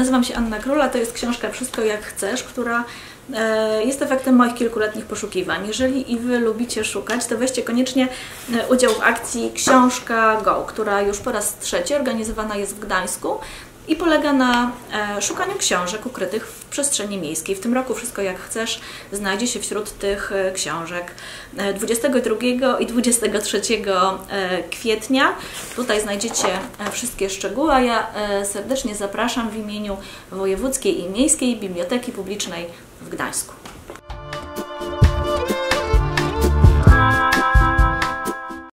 Nazywam się Anna Króla, to jest książka Wszystko jak chcesz, która jest efektem moich kilkuletnich poszukiwań. Jeżeli i Wy lubicie szukać, to weźcie koniecznie udział w akcji Książka Go, która już po raz trzeci organizowana jest w Gdańsku i polega na szukaniu książek ukrytych w przestrzeni miejskiej. W tym roku Wszystko jak chcesz znajdzie się wśród tych książek 22 i 23 kwietnia. Tutaj znajdziecie wszystkie szczegóły, a ja serdecznie zapraszam w imieniu Wojewódzkiej i Miejskiej Biblioteki Publicznej w Gdańsku.